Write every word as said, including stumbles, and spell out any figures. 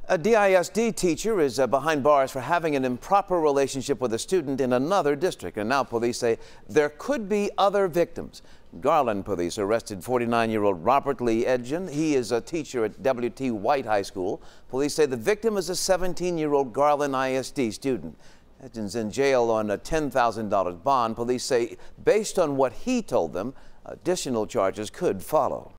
A D I S D teacher is uh, behind bars for having an improper relationship with a student in another district. And now police say there could be other victims. Garland police arrested forty-nine-year-old Robert Lee Edgen. He is a teacher at W T White High School. Police say the victim is a seventeen-year-old Garland I S D student. Edgen's in jail on a ten thousand dollar bond. Police say based on what he told them, additional charges could follow.